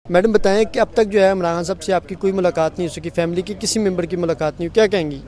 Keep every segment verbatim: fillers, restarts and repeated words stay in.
Madam بتائیں کہ اب تک جو ہے عمران خان صاحب سے آپ کی کوئی ملاقات نہیں ہو سکی، فیملی کی کسی ممبر کی ملاقات نہیں ہوئی، کیا کہیں گی؟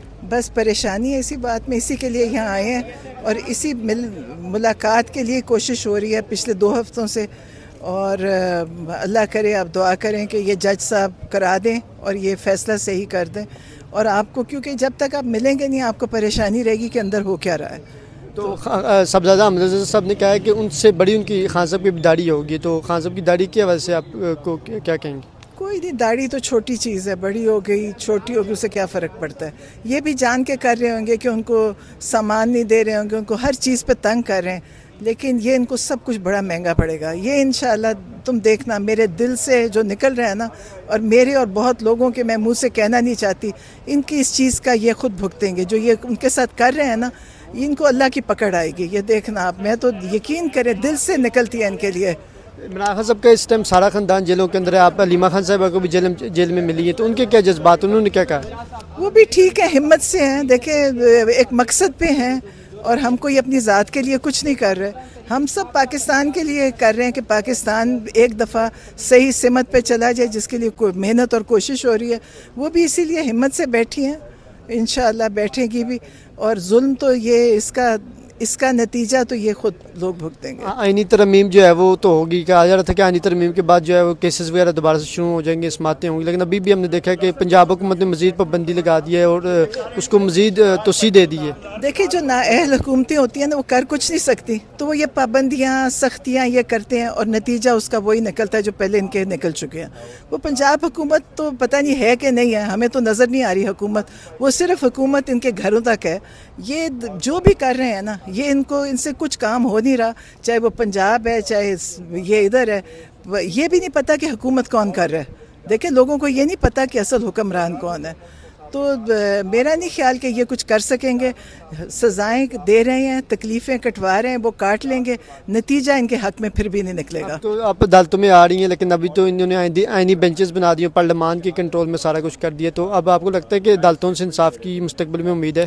بس پریشانی ہے اسی بات میں، اسی کے لیے یہاں آئے ہیں اور اسی مل ملاقات کے لیے کوشش ہو رہی ہے پچھلے دو ہفتوں سے، اور اللہ کرے آپ دعا کریں کہ یہ جج صاحب کرا دیں اور یہ فیصلہ صحیح کر دیں، اور آپ کو کیونکہ جب تک آپ ملیں گے نہیں آپ کو پریشانی رہے گی کہ اندر ہو کیا رہا ہے۔ تو صاحبزادہ احمد رضا صاحب نے کہا ہے کہ ان سے بڑی ان کی خان صاحب کی داڑھی ہوگی، تو خان صاحب کی داڑھی کی وجہ سے آپ کو کیا کہیں گے؟ کوئی نہیں، داڑھی تو چھوٹی چیز ہے، بڑی ہو گئی چھوٹی ہو گئی اس سے کیا فرق پڑتا ہے۔ یہ بھی جان کے کر رہے ہوں گے کہ ان کو سامان نہیں دے رہے ہوں گے، ان کو ہر چیز پہ تنگ کر رہے ہیں، لیکن یہ ان کو سب کچھ بڑا مہنگا پڑے گا۔ یہ انشاءاللہ تم دیکھنا، میرے دل سے جو نکل رہا ہے نا، اور میرے اور بہت لوگوں کے میں منہ سے کہنا نہیں چاہتی، ان کی اس چیز کا یہ خود بھگتیں گے، جو یہ ان کے ساتھ کر رہے ہیں نا، ان کو اللہ کی پکڑ آئے گی۔ یہ دیکھنا آپ، میں تو یقین کرے دل سے نکلتی ہے ان کے لیے۔ عمران خان صاحب کا اس ٹائم سارا خاندان جیلوں کے اندر ہے، آپ علیمہ خان صاحبہ کو بھی جیل جیل میں ملی ہے، تو ان کے کیا جذبات، انہوں نے کیا کہا؟ وہ بھی ٹھیک ہے، ہمت سے ہیں، دیکھیں ایک مقصد پہ ہیں، اور ہم کوئی اپنی ذات کے لیے کچھ نہیں کر رہے، ہم سب پاکستان کے لیے کر رہے ہیں کہ پاکستان ایک دفعہ صحیح سمت پہ چلا جائے، جس کے لیے محنت اور کوشش ہو رہی ہے۔ وہ بھی اسی لیے ہمت سے بیٹھی ہیں، انشاءاللہ بیٹھیں گی بھی، اور ظلم تو یہ اس کا اس کا نتیجہ تو یہ خود لوگ بھگتیں گے۔ آئینی ترمیم جو ہے وہ تو ہوگی، کہا جا رہا تھا کہ آئینی ترمیم کے بعد جو ہے وہ کیسز وغیرہ دوبارہ سے شروع ہو جائیں گے، سماعتیں ہوں گی، لیکن ابھی بھی ہم نے دیکھا کہ پنجاب حکومت نے مزید پابندی لگا دی ہے اور اس کو مزید توسیع دے دی ہے۔ دیکھیں جو نااہل حکومتیں ہوتی ہیں نا، وہ کر کچھ نہیں سکتی، تو وہ یہ پابندیاں سختیاں یہ کرتے ہیں، اور نتیجہ اس کا وہی نکلتا ہے جو پہلے ان کے نکل چکے ہیں۔ وہ پنجاب حکومت تو پتہ نہیں ہے کہ نہیں ہے، ہمیں تو نظر نہیں آ رہی حکومت، وہ صرف حکومت ان کے گھروں تک ہے۔ یہ جو بھی کر رہے ہیں نا، یہ ان کو ان سے کچھ کام ہو نہیں رہا، چاہے وہ پنجاب ہے چاہے یہ ادھر ہے، یہ بھی نہیں پتا کہ حکومت کون کر رہا ہے۔ دیکھیں لوگوں کو یہ نہیں پتا کہ اصل حکمران کون ہے، تو میرا نہیں خیال کہ یہ کچھ کر سکیں گے۔ سزائیں دے رہے ہیں، تکلیفیں کٹوا رہے ہیں، وہ کاٹ لیں گے، نتیجہ ان کے حق میں پھر بھی نہیں نکلے گا۔ تو آپ عدالتوں میں آ رہی ہیں، لیکن ابھی تو انہوں نے آئینی بینچز بنا دی ہیں، پارلیمان کے کنٹرول میں سارا کچھ کر دیا، تو اب آپ کو لگتا ہے کہ عدالتوں سے انصاف کی مستقبل میں امید ہے؟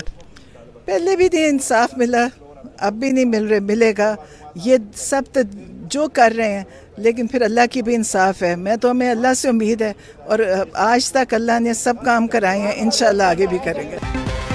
پہلے بھی نہیں انصاف ملا، اب بھی نہیں مل رہے، ملے گا۔ یہ سب جو کر رہے ہیں، لیکن پھر اللہ کی بھی انصاف ہے۔ میں تو ہمیں اللہ سے امید ہے، اور آج تک اللہ نے سب کام کرائے ہیں، انشاءاللہ آگے بھی کریں گے۔